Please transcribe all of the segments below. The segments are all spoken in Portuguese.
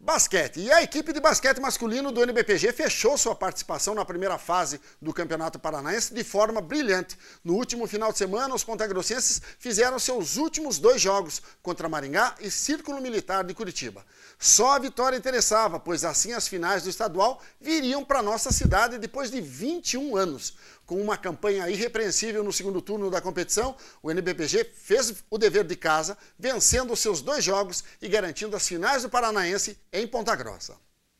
Basquete. E a equipe de basquete masculino do NBPG fechou sua participação na primeira fase do Campeonato Paranaense de forma brilhante. No último final de semana, os pontagrossenses fizeram seus últimos 2 jogos contra Maringá e Círculo Militar de Curitiba. Só a vitória interessava, pois assim as finais do estadual viriam para nossa cidade depois de 21 anos. Com uma campanha irrepreensível no segundo turno da competição, o NBPG fez o dever de casa, vencendo os seus 2 jogos e garantindo as finais do Paranaense em Ponta Grossa.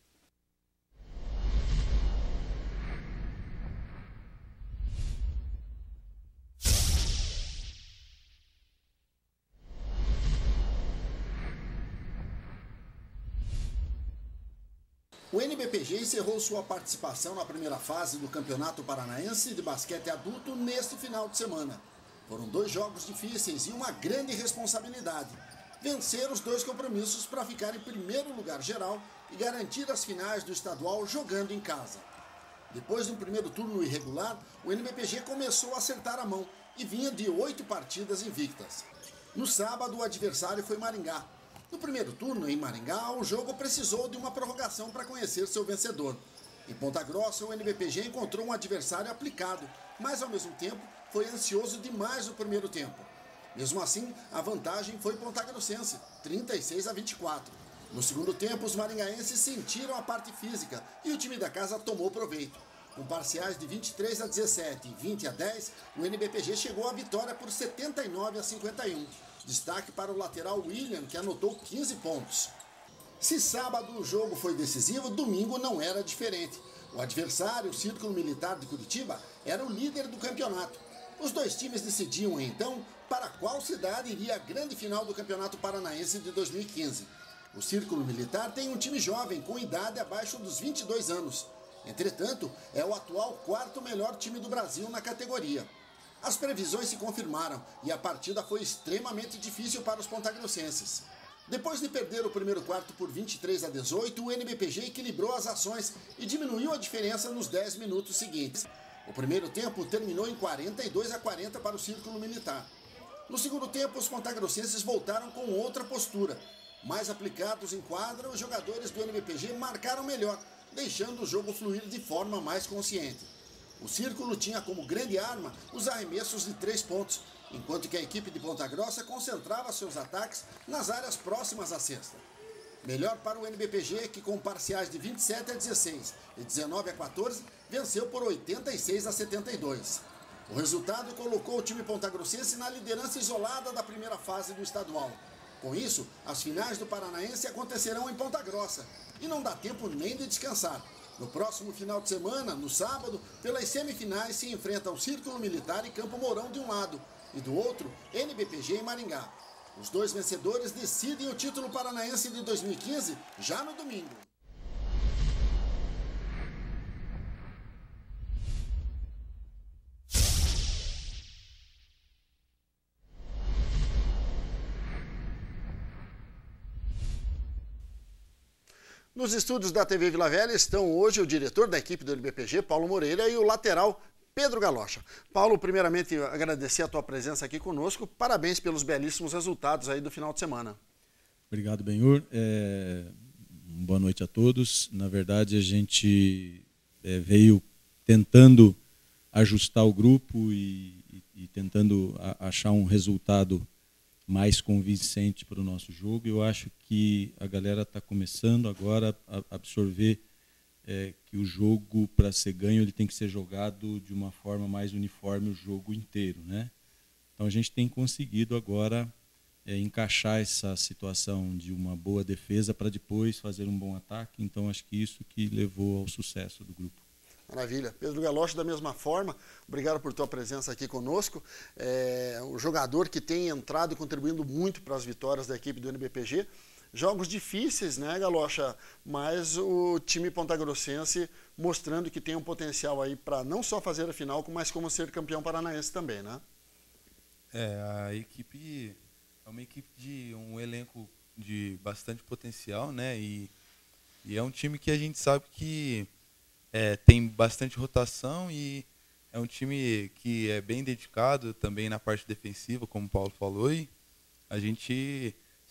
O NBPG encerrou sua participação na primeira fase do Campeonato Paranaense de Basquete Adulto neste final de semana. Foram 2 jogos difíceis e uma grande responsabilidade. Vencer os 2 compromissos para ficar em primeiro lugar geral e garantir as finais do estadual jogando em casa. Depois de um primeiro turno irregular, o NBPG começou a acertar a mão e vinha de 8 partidas invictas. No sábado, o adversário foi Maringá. No primeiro turno, em Maringá, o jogo precisou de uma prorrogação para conhecer seu vencedor. Em Ponta Grossa, o NBPG encontrou um adversário aplicado, mas ao mesmo tempo foi ansioso demais no primeiro tempo. Mesmo assim, a vantagem foi pontagrossense, 36-24. No segundo tempo, os maringaenses sentiram a parte física e o time da casa tomou proveito. Com parciais de 23-17 e 20-10, o NBPG chegou à vitória por 79-51. Destaque para o lateral William, que anotou 15 pontos. Se sábado o jogo foi decisivo, domingo não era diferente. O adversário, o Círculo Militar de Curitiba, era o líder do campeonato. Os 2 times decidiam, então, para qual cidade iria a grande final do Campeonato Paranaense de 2015. O Círculo Militar tem um time jovem, com idade abaixo dos 22 anos. Entretanto, é o atual 4º melhor time do Brasil na categoria. As previsões se confirmaram e a partida foi extremamente difícil para os pontagrossenses. Depois de perder o primeiro quarto por 23-18, o NBPG equilibrou as ações e diminuiu a diferença nos 10 minutos seguintes. O primeiro tempo terminou em 42-40 para o Círculo Militar. No segundo tempo, os pontagrossenses voltaram com outra postura. Mais aplicados em quadra, os jogadores do NBPG marcaram melhor, deixando o jogo fluir de forma mais consciente. O Círculo tinha como grande arma os arremessos de 3 pontos, enquanto que a equipe de Ponta Grossa concentrava seus ataques nas áreas próximas à cesta. Melhor para o NBPG, que com parciais de 27-16 e 19-14, venceu por 86-72. O resultado colocou o time pontagrossense na liderança isolada da primeira fase do estadual. Com isso, as finais do Paranaense acontecerão em Ponta Grossa e não dá tempo nem de descansar. No próximo final de semana, no sábado, pelas semifinais se enfrentam Círculo Militar e Campo Mourão de um lado e do outro, NBPG e Maringá. Os 2 vencedores decidem o título paranaense de 2015 já no domingo. Nos estúdios da TV Vila Velha estão hoje o diretor da equipe do NBPG, Paulo Moreira, e o lateral Pedro Galocha. Paulo, primeiramente agradecer a tua presença aqui conosco. Parabéns pelos belíssimos resultados aí do final de semana. Obrigado, Benhur. Boa noite a todos. Na verdade, a gente veio tentando ajustar o grupo e tentando achar um resultado mais convincente para o nosso jogo. Eu acho que a galera está começando agora a absorver que o jogo, para ser ganho, ele tem que ser jogado de uma forma mais uniforme o jogo inteiro, né? Então a gente tem conseguido agora encaixar essa situação de uma boa defesa para depois fazer um bom ataque. Então acho que isso que levou ao sucesso do grupo. Maravilha. Pedro Galocha, da mesma forma, obrigado por tua presença aqui conosco. Um jogador que tem entrado e contribuindo muito para as vitórias da equipe do NBPG. Jogos difíceis, né, Galocha? Mas o time pontagrossense mostrando que tem um potencial aí para não só fazer a final, mas como ser campeão paranaense também, né? A equipe é uma equipe de um elenco de bastante potencial, né? E é um time que a gente sabe que tem bastante rotação e é um time que é bem dedicado também na parte defensiva, como o Paulo falou, e a gente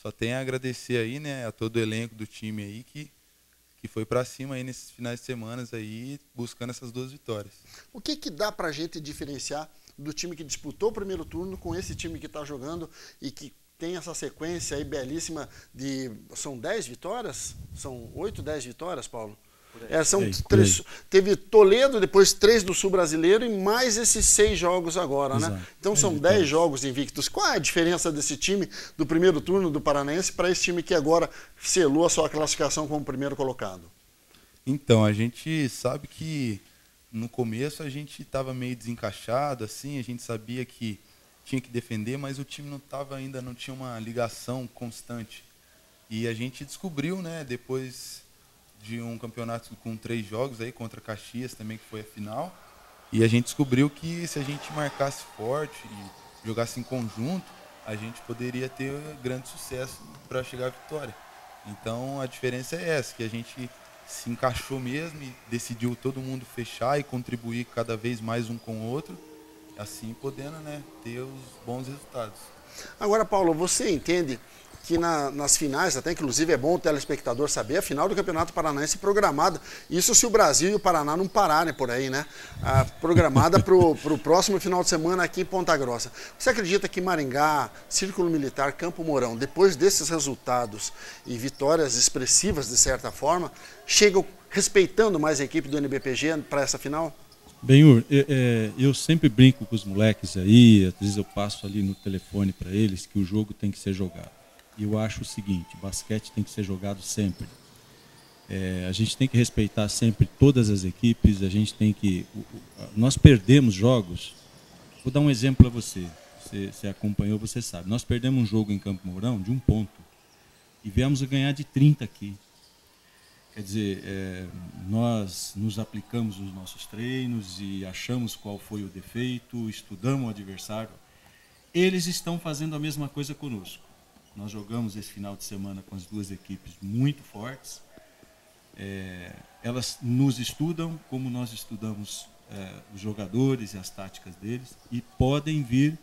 só tenho a agradecer aí, né, a todo o elenco do time aí que foi para cima aí nesses finais de semana aí, buscando essas 2 vitórias. O que dá para a gente diferenciar do time que disputou o primeiro turno com esse time que está jogando e que tem essa sequência aí belíssima de... São 10 vitórias? São 8, 10 vitórias, Paulo? São 3, teve Toledo, depois 3 do Sul Brasileiro e mais esses 6 jogos agora, né? Então são 10 jogos invictos. Qual é a diferença desse time do primeiro turno do Paranaense para esse time que agora selou a sua classificação como primeiro colocado? Então, a gente sabe que no começo a gente estava meio desencaixado, assim, a gente sabia que tinha que defender, mas o time não tinha uma ligação constante. E a gente descobriu, né, depois de um campeonato com 3 jogos aí contra Caxias também, que foi a final, e a gente descobriu que se a gente marcasse forte e jogasse em conjunto, a gente poderia ter grande sucesso para chegar à vitória. Então a diferença é essa, que a gente se encaixou mesmo e decidiu todo mundo fechar e contribuir cada vez mais um com o outro, assim podendo, né, ter os bons resultados. Agora, Paulo, você entende que nas finais, até inclusive é bom o telespectador saber, a final do Campeonato Paranaense programada, isso se o Brasil e o Paraná não pararem por aí, né? Programada para o próximo final de semana aqui em Ponta Grossa. Você acredita que Maringá, Círculo Militar, Campo Mourão, depois desses resultados e vitórias expressivas de certa forma, chegam respeitando mais a equipe do NBPG para essa final? Benhur, eu sempre brinco com os moleques aí, às vezes eu passo ali no telefone para eles que o jogo tem que ser jogado. E eu acho o seguinte, basquete tem que ser jogado sempre. A gente tem que respeitar sempre todas as equipes, a gente tem que... Nós perdemos jogos, vou dar um exemplo a você, você acompanhou, você sabe. Nós perdemos um jogo em Campo Mourão de 1 ponto e viemos a ganhar de 30 aqui. Quer dizer, nós nos aplicamos nos nossos treinos e achamos qual foi o defeito, estudamos o adversário. Eles estão fazendo a mesma coisa conosco. Nós jogamos esse final de semana com as 2 equipes muito fortes. Elas nos estudam como nós estudamos os jogadores e as táticas deles e podem vir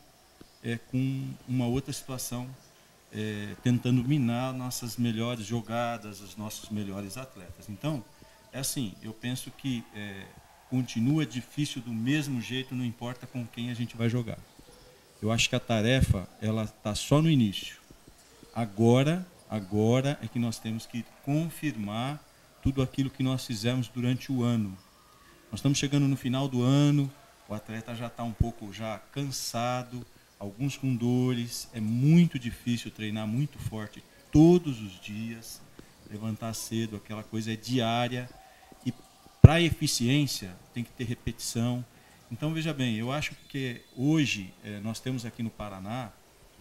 com uma outra situação, tentando minar nossas melhores jogadas, os nossos melhores atletas. Então, é assim, eu penso que continua difícil do mesmo jeito, não importa com quem a gente vai jogar. Eu acho que a tarefa ela está só no início. Agora é que nós temos que confirmar tudo aquilo que nós fizemos durante o ano. Nós estamos chegando no final do ano, o atleta já está um pouco já cansado, alguns com dores, é muito difícil treinar muito forte todos os dias, levantar cedo, aquela coisa é diária, e para a eficiência tem que ter repetição. Então, veja bem, eu acho que hoje nós temos aqui no Paraná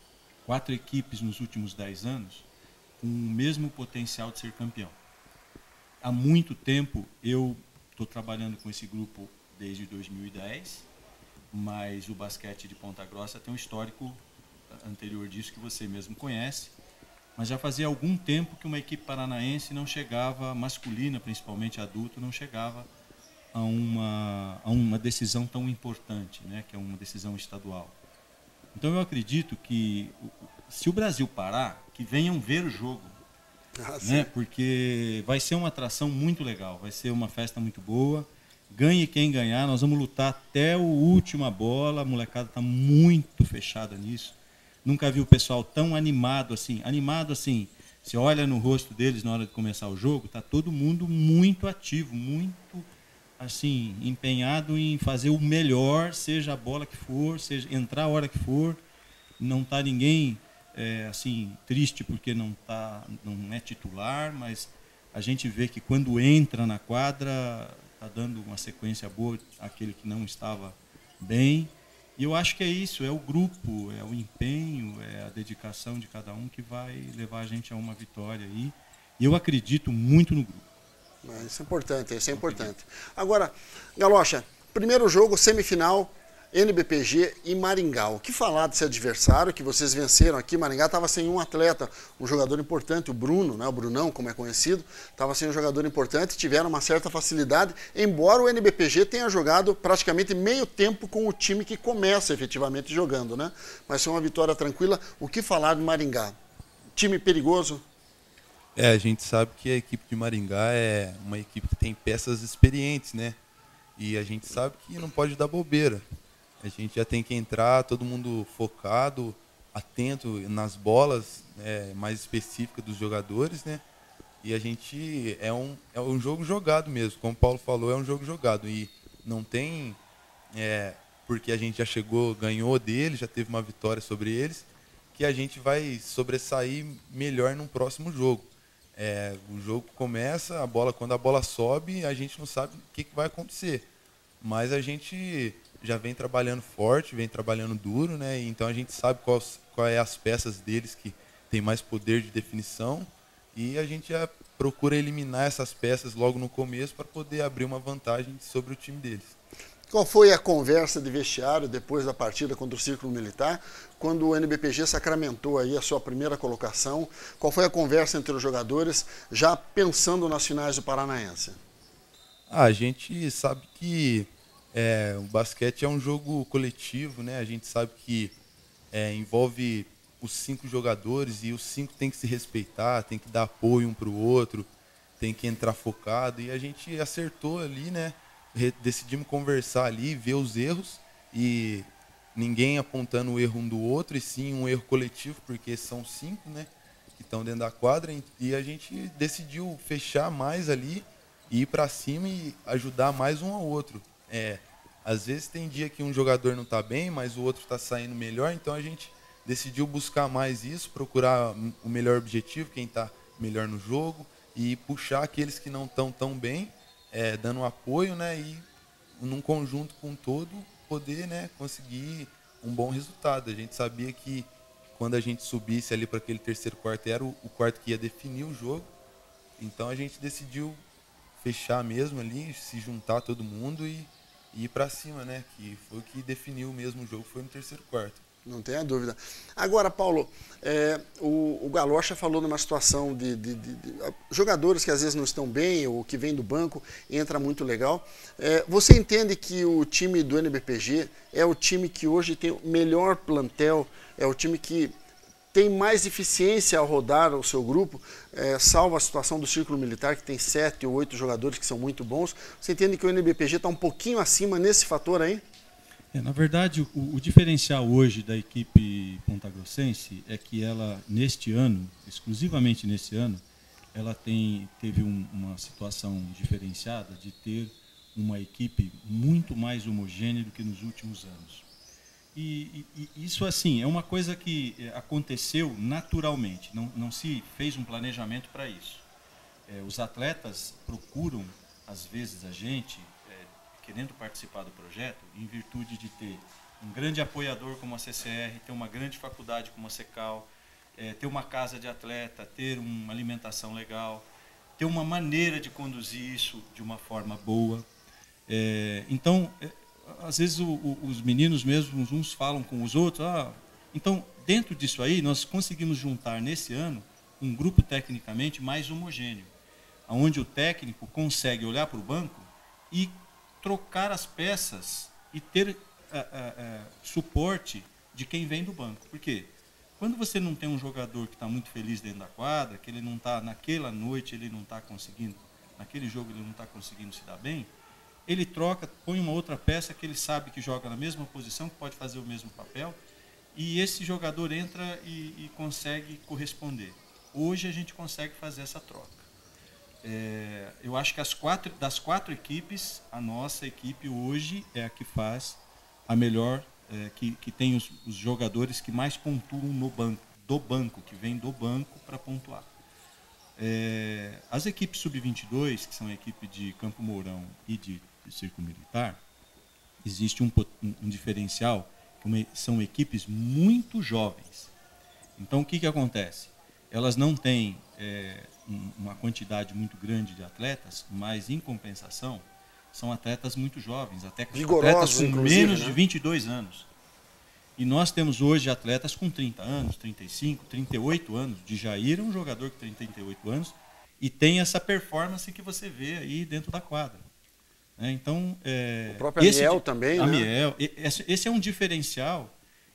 4 equipes nos últimos 10 anos com o mesmo potencial de ser campeão. Há muito tempo eu estou trabalhando com esse grupo desde 2010, mas o basquete de Ponta Grossa tem um histórico anterior disso que você mesmo conhece, mas já fazia algum tempo que uma equipe paranaense não chegava, masculina principalmente, adulto, não chegava a uma decisão tão importante, né, que é uma decisão estadual. Então eu acredito que se o Brasil parar, que venham ver o jogo, né, porque vai ser uma atração muito legal, vai ser uma festa muito boa. Ganhe quem ganhar, nós vamos lutar até a última bola, a molecada está muito fechada nisso. Nunca vi o pessoal tão animado assim. Você olha no rosto deles na hora de começar o jogo, está todo mundo muito ativo, muito assim, empenhado em fazer o melhor, seja a bola que for, seja entrar a hora que for. Não está ninguém assim triste porque não é titular, mas a gente vê que quando entra na quadra está dando uma sequência boa àquele que não estava bem. E eu acho que é isso, é o grupo, é o empenho, é a dedicação de cada um que vai levar a gente a uma vitória aí. E eu acredito muito no grupo. Isso é importante, isso é importante. Agora, Galocha, primeiro jogo, semifinal, NBPG e Maringá. O que falar desse adversário que vocês venceram aqui? Maringá estava sem um atleta, um jogador importante, o Bruno, né, o Brunão, como é conhecido, estava sem um jogador importante, tiveram uma certa facilidade, embora o NBPG tenha jogado praticamente meio tempo com o time que começa efetivamente jogando, né? Mas foi uma vitória tranquila. O que falar de Maringá? time perigoso? A gente sabe que a equipe de Maringá é uma equipe que tem peças experientes, né? E a gente sabe que não pode dar bobeira. A gente já tem que entrar, todo mundo focado, atento nas bolas mais específicas dos jogadores, né? E a gente é um jogo jogado mesmo, como o Paulo falou, é um jogo jogado. E não tem, porque a gente já chegou, ganhou deles, já teve uma vitória sobre eles, que a gente vai sobressair melhor no próximo jogo. O jogo começa, quando a bola sobe, a gente não sabe o que vai acontecer. Mas a gente já vem trabalhando forte, vem trabalhando duro, né? Então a gente sabe qual é as peças deles que tem mais poder de definição. E a gente já procura eliminar essas peças logo no começo para poder abrir uma vantagem sobre o time deles. Qual foi a conversa de vestiário depois da partida contra o Círculo Militar, quando o NBPG sacramentou aí a sua primeira colocação? Qual foi a conversa entre os jogadores, já pensando nas finais do Paranaense? A gente sabe que o basquete é um jogo coletivo, né? A gente sabe que envolve os 5 jogadores e os 5 têm que se respeitar, tem que dar apoio um para o outro, tem que entrar focado. E a gente acertou ali, né? Decidimos conversar ali, ver os erros e ninguém apontando o erro um do outro, e sim um erro coletivo, porque são 5, né, que estão dentro da quadra, e a gente decidiu fechar mais ali, ir para cima e ajudar mais um ao outro. Às vezes tem dia que um jogador não está bem, mas o outro está saindo melhor, então a gente decidiu buscar mais isso, procurar o melhor objetivo, quem está melhor no jogo, e puxar aqueles que não estão tão bem, dando apoio, né, e num conjunto com todo poder, né, conseguir um bom resultado. A gente sabia que quando a gente subisse ali para aquele terceiro quarto era o quarto que ia definir o jogo, então a gente decidiu fechar mesmo ali, se juntar todo mundo e ir para cima, né, que foi o que definiu mesmo o jogo, foi no terceiro quarto. Não tenha dúvida. Agora, Paulo, o Galocha falou numa situação de jogadores que às vezes não estão bem, ou que vem do banco, entra muito legal. Você entende que o time do NBPG é o time que hoje tem o melhor plantel, é o time que tem mais eficiência ao rodar o seu grupo, salvo a situação do Círculo Militar, que tem 7 ou 8 jogadores que são muito bons. Você entende que o NBPG está um pouquinho acima nesse fator aí? Na verdade, o diferencial hoje da equipe pontagrossense é que ela, neste ano, exclusivamente nesse ano, ela teve uma situação diferenciada de ter uma equipe muito mais homogênea do que nos últimos anos. E isso, assim, é uma coisa que aconteceu naturalmente, não se fez um planejamento para isso. Os atletas procuram, às vezes, a gente, querendo participar do projeto, em virtude de ter um grande apoiador como a CCR, ter uma grande faculdade como a Secal, ter uma casa de atleta, ter uma alimentação legal, ter uma maneira de conduzir isso de uma forma boa. Então, às vezes os meninos mesmos, uns falam com os outros. Então, dentro disso aí, nós conseguimos juntar nesse ano um grupo tecnicamente mais homogêneo, onde o técnico consegue olhar para o banco e trocar as peças e ter suporte de quem vem do banco. Por quê? Quando você não tem um jogador que está muito feliz dentro da quadra, que ele não está, naquela noite, ele não está conseguindo, naquele jogo ele não está conseguindo se dar bem, ele troca, põe uma outra peça que ele sabe que joga na mesma posição, que pode fazer o mesmo papel, e esse jogador entra e consegue corresponder. Hoje a gente consegue fazer essa troca. Eu acho que das 4 equipes, a nossa equipe hoje é a que faz a melhor, que tem os jogadores que mais pontuam do banco, que vem do banco para pontuar. As equipes sub-22, que são a equipe de Campo Mourão e de Círculo Militar, existe um diferencial, que são equipes muito jovens. Então, o que acontece? Elas não têm uma quantidade muito grande de atletas, mas, em compensação, são atletas muito jovens, atletas com menos de 22 anos. E nós temos hoje atletas com 30 anos, 35, 38 anos. De Jair é um jogador que tem 38 anos e tem essa performance que você vê aí dentro da quadra. Então, o próprio Amiel também, né? Amiel, esse é um diferencial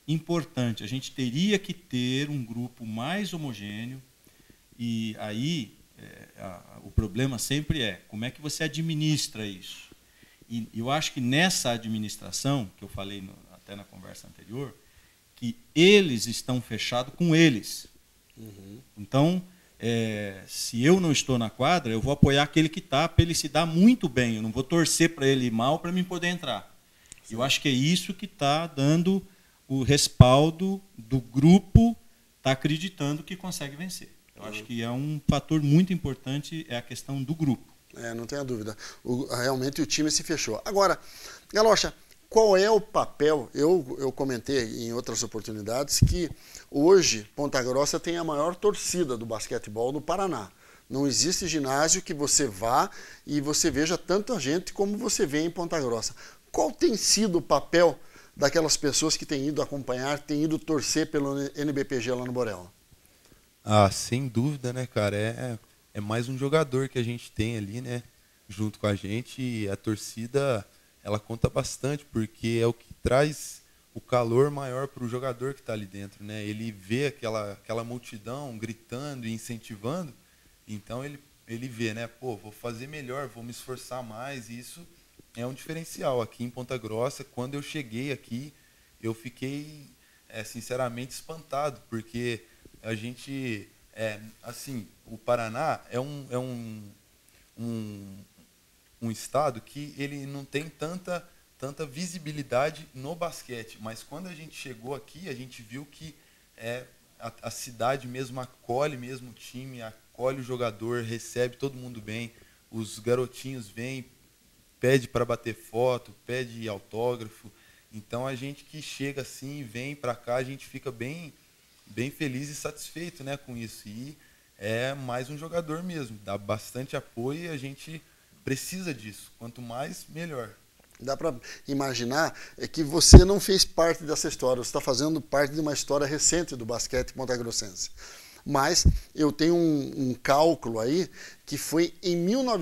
importante. A gente teria que ter um grupo mais homogêneo, e aí o problema sempre é como é que você administra isso. E eu acho que nessa administração, que eu falei até na conversa anterior, que eles estão fechados com eles. Uhum. Então, se eu não estou na quadra, eu vou apoiar aquele que está, para ele se dar muito bem. Eu não vou torcer para ele ir mal para mim poder entrar. Sim. Eu acho que é isso que está dando o respaldo do grupo, está acreditando que consegue vencer. Eu acho que é um fator muito importante, é a questão do grupo. Não tenha dúvida. Realmente o time se fechou. Agora, Galocha, qual é o papel? Eu comentei em outras oportunidades que hoje Ponta Grossa tem a maior torcida do basquetebol no Paraná. Não existe ginásio que você vá e você veja tanta gente como você vê em Ponta Grossa. Qual tem sido o papel daquelas pessoas que têm ido acompanhar, têm ido torcer pelo NBPG lá no Borel? Sem dúvida, né, cara? É mais um jogador que a gente tem ali, né, junto com a gente, e a torcida, ela conta bastante, porque é o que traz o calor maior para o jogador que está ali dentro, né? Ele vê aquela multidão gritando e incentivando, então ele vê, né, pô, vou fazer melhor, vou me esforçar mais, e isso é um diferencial. Aqui em Ponta Grossa, quando eu cheguei aqui, eu fiquei, sinceramente, espantado, porque a gente, assim, o Paraná é um estado que ele não tem tanta visibilidade no basquete, mas quando a gente chegou aqui, a gente viu que a cidade mesmo acolhe mesmo o time, acolhe o jogador, recebe todo mundo bem, os garotinhos vêm, pede para bater foto, pede autógrafo. Então a gente que chega assim, vem para cá, a gente fica bem feliz e satisfeito, né, com isso. E é mais um jogador mesmo, dá bastante apoio e a gente precisa disso. Quanto mais, melhor. Dá para imaginar que você não fez parte dessa história, você está fazendo parte de uma história recente do basquete pontagrossense. Mas eu tenho um cálculo aí que foi em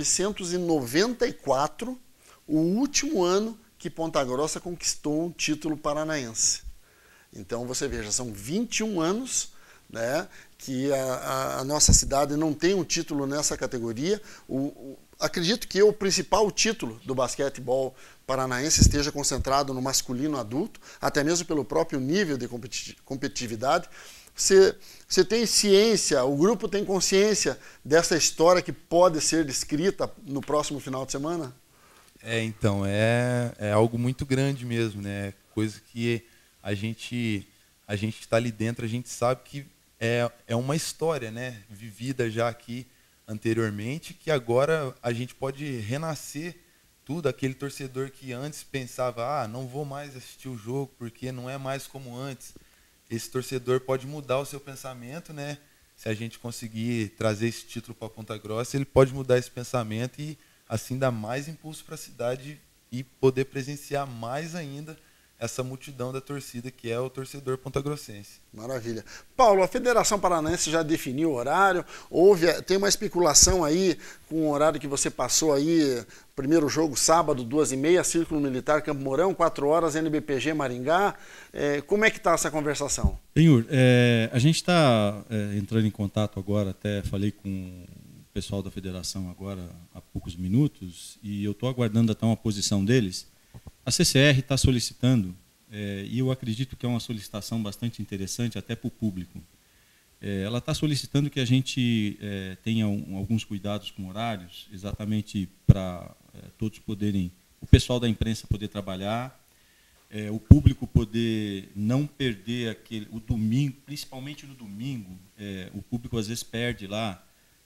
1994, o último ano que Ponta Grossa conquistou um título paranaense. Então você veja, são 21 anos, né, que a nossa cidade não tem um título nessa categoria. Acredito que o principal título do basquetebol paranaense esteja concentrado no masculino adulto, até mesmo pelo próprio nível de competitividade. Você tem ciência, o grupo tem consciência dessa história que pode ser descrita no próximo final de semana? Então, é algo muito grande mesmo, né? Coisa que a gente está ali dentro, a gente sabe que é uma história, né, vivida já aqui anteriormente, que agora a gente pode renascer tudo. Aquele torcedor que antes pensava, não vou mais assistir o jogo porque não é mais como antes. Esse torcedor pode mudar o seu pensamento, né? Se a gente conseguir trazer esse título para Ponta Grossa, ele pode mudar esse pensamento e assim dar mais impulso para a cidade e poder presenciar mais ainda essa multidão da torcida que é o torcedor pontagrossense. Maravilha. Paulo, a Federação Paranaense já definiu o horário? Tem uma especulação aí com o horário que você passou aí, primeiro jogo sábado, 2h30, Círculo Militar Campo Mourão, 4 horas, NBPG Maringá. Como é que está essa conversação? Benhur, a gente está entrando em contato agora, até falei com o pessoal da federação agora há poucos minutos, e eu estou aguardando até uma posição deles. A CCR está solicitando, e eu acredito que é uma solicitação bastante interessante até para o público. Ela está solicitando que a gente tenha alguns cuidados com horários, exatamente para todos poderem, o pessoal da imprensa poder trabalhar, o público poder não perder o domingo, principalmente no domingo, o público às vezes perde lá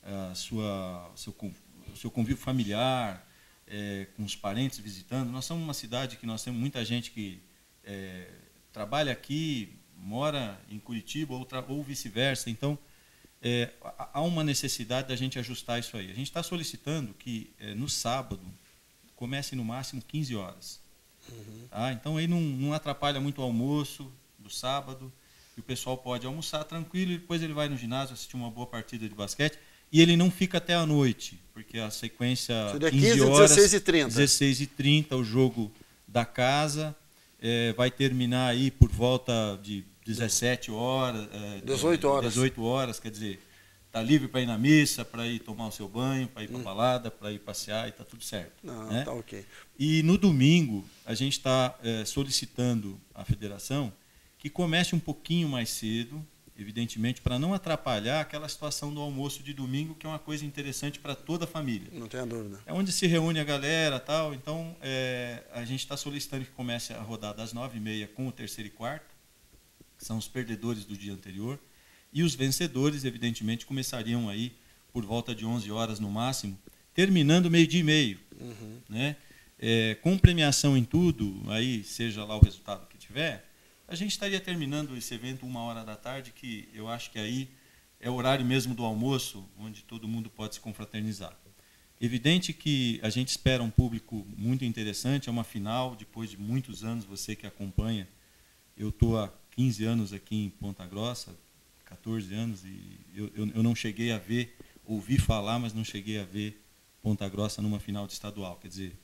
o seu convívio familiar, com os parentes visitando. Nós somos uma cidade que nós temos muita gente que trabalha aqui, mora em Curitiba ou vice-versa. Então, há uma necessidade da gente ajustar isso aí. A gente está solicitando que no sábado comece no máximo 15 horas. Uhum. Tá? Então, aí não atrapalha muito o almoço do sábado, e o pessoal pode almoçar tranquilo e depois ele vai no ginásio assistir uma boa partida de basquete. E ele não fica até a noite, porque a sequência seria 15 horas, 16h30. 16h30, o jogo da casa. vai terminar aí por volta de 17 horas. 18 horas. 18 horas, quer dizer, está livre para ir na missa, para ir tomar o seu banho, para ir para a balada, para ir passear, e está tudo certo. Não, né? tá ok. E no domingo, a gente está solicitando à federação que comece um pouquinho mais cedo, evidentemente, para não atrapalhar aquela situação do almoço de domingo, que é uma coisa interessante para toda a família. Não tenha dúvida. É onde se reúne a galera, tal. Então, a gente está solicitando que comece a rodar das 9h30 com o terceiro e quarto, que são os perdedores do dia anterior, e os vencedores, evidentemente, começariam aí por volta de 11 horas no máximo, terminando 12h30. Né? Com premiação em tudo, aí seja lá o resultado que tiver, a gente estaria terminando esse evento 1h da tarde, que eu acho que aí é o horário mesmo do almoço, onde todo mundo pode se confraternizar. Evidente que a gente espera um público muito interessante, é uma final, depois de muitos anos, você que acompanha. Eu estou há 15 anos aqui em Ponta Grossa, 14 anos, e eu não cheguei a ver, ouvi falar, mas não cheguei a ver Ponta Grossa numa final de estadual. Quer dizer,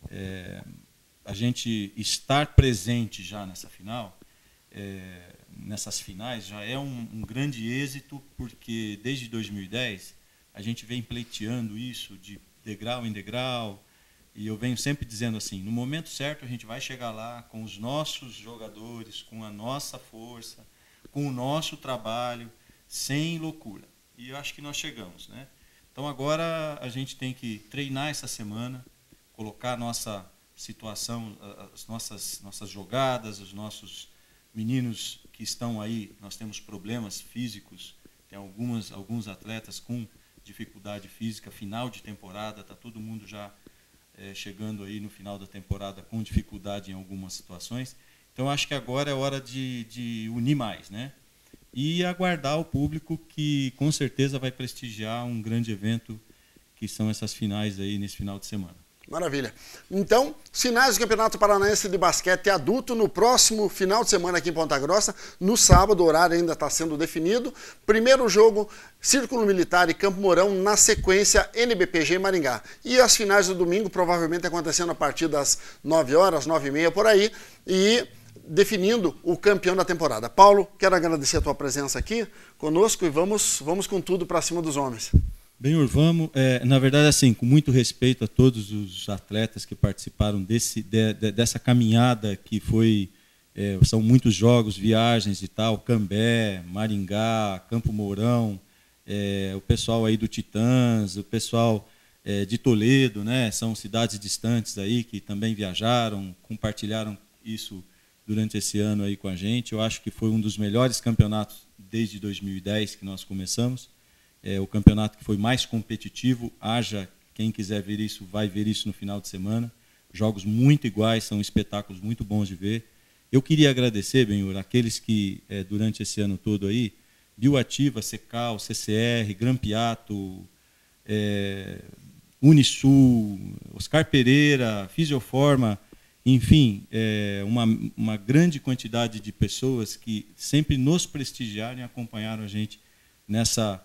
a gente estar presente já nessa final, nessas finais, já é um grande êxito, porque desde 2010 a gente vem pleiteando isso de degrau em degrau, e eu venho sempre dizendo assim, no momento certo a gente vai chegar lá com os nossos jogadores, com a nossa força, com o nosso trabalho, sem loucura. E eu acho que nós chegamos, né? Então agora a gente tem que treinar essa semana, colocar a nossa situação, as nossas jogadas, os nossos meninos que estão aí, nós temos problemas físicos, tem alguns atletas com dificuldade física, final de temporada, está todo mundo já chegando aí no final da temporada com dificuldade em algumas situações. Então acho que agora é hora de unir mais, né? E aguardar o público que com certeza vai prestigiar um grande evento que são essas finais aí nesse final de semana. Maravilha. Então, finais do Campeonato Paranaense de Basquete Adulto no próximo final de semana aqui em Ponta Grossa. No sábado, o horário ainda está sendo definido. Primeiro jogo, Círculo Militar e Campo Mourão, na sequência, NBPG e Maringá. E as finais do domingo, provavelmente acontecendo a partir das 9 horas, 9h30 por aí, e definindo o campeão da temporada. Paulo, quero agradecer a tua presença aqui conosco e vamos com tudo para cima dos homens. Benhur, vamos, na verdade, assim, com muito respeito a todos os atletas que participaram dessa caminhada que foi, são muitos jogos, viagens e tal, Cambé, Maringá, Campo Mourão, o pessoal aí do Titãs, o pessoal de Toledo, né, são cidades distantes aí que também viajaram, compartilharam isso durante esse ano aí com a gente. Eu acho que foi um dos melhores campeonatos desde 2010 que nós começamos. O campeonato que foi mais competitivo, quem quiser ver isso, vai ver isso no final de semana. Jogos muito iguais, são espetáculos muito bons de ver. Eu queria agradecer, Benhur, aqueles que, durante esse ano todo aí, Bioativa, Secal, CCR, Grampiato, Unisul, Oscar Pereira, Fisioforma, enfim, uma grande quantidade de pessoas que sempre nos prestigiaram e acompanharam a gente nessa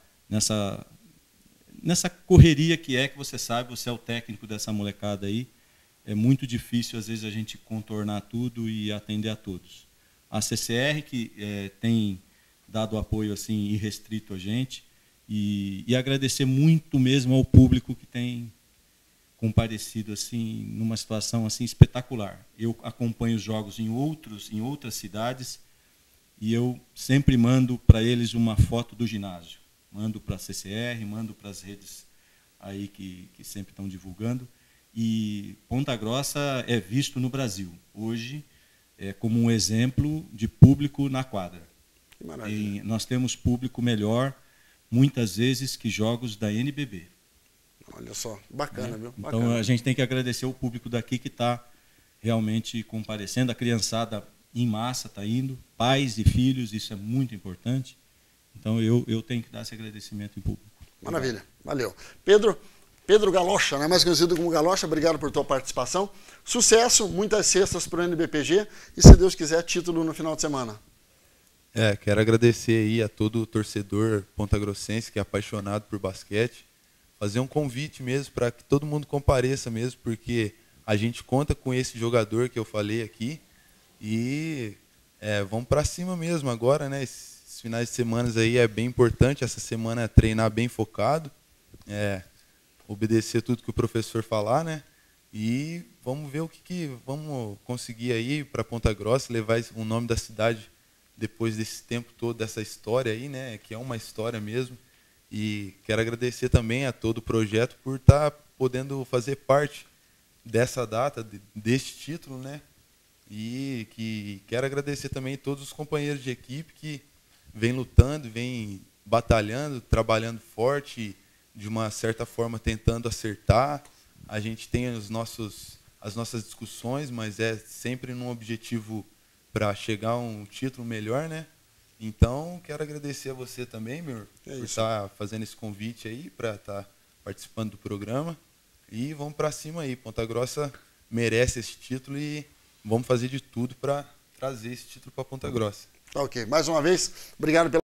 correria que você sabe, você é o técnico dessa molecada aí, é muito difícil às vezes a gente contornar tudo e atender a todos. A CCR que tem dado apoio assim irrestrito a gente e agradecer muito mesmo ao público que tem comparecido assim numa situação assim espetacular. Eu acompanho os jogos em outras cidades e eu sempre mando para eles uma foto do ginásio. Mando para a CCR, mando para as redes aí que sempre estão divulgando. E Ponta Grossa é visto no Brasil, hoje, como um exemplo de público na quadra. Que maravilha. Nós temos público melhor, muitas vezes, que jogos da NBB. Olha só, bacana, viu? Então, Bacana. a gente tem que agradecer o público daqui que está realmente comparecendo. A criançada em massa está indo, pais e filhos, isso é muito importante. Então, eu tenho que dar esse agradecimento em público. Maravilha, valeu. Pedro Galocha, né, mais conhecido como Galocha, obrigado por tua participação. Sucesso, muitas cestas para o NBPG e, se Deus quiser, título no final de semana. Quero agradecer aí a todo o torcedor pontagrossense que é apaixonado por basquete. Fazer um convite mesmo para que todo mundo compareça mesmo, porque a gente conta com esse jogador que eu falei aqui E vamos para cima mesmo agora, né? Esses finais de semana aí é bem importante. Essa semana é treinar bem focado, obedecer tudo que o professor falar, né? E vamos ver o que vamos conseguir aí para Ponta Grossa, levar o nome da cidade depois desse tempo todo, dessa história aí, né? Que é uma história mesmo. E quero agradecer também a todo o projeto por estar podendo fazer parte dessa data, deste título, né? E que quero agradecer também todos os companheiros de equipe que vêm lutando, vêm batalhando, trabalhando forte, de uma certa forma tentando acertar. A gente tem as nossas discussões, mas é sempre num objetivo para chegar a um título melhor, né? Então, quero agradecer a você também, meu, por estar fazendo esse convite aí, para estar participando do programa. E vamos para cima aí. Ponta Grossa merece esse título e vamos fazer de tudo para trazer esse título para Ponta Grossa. Ok. Mais uma vez, obrigado pela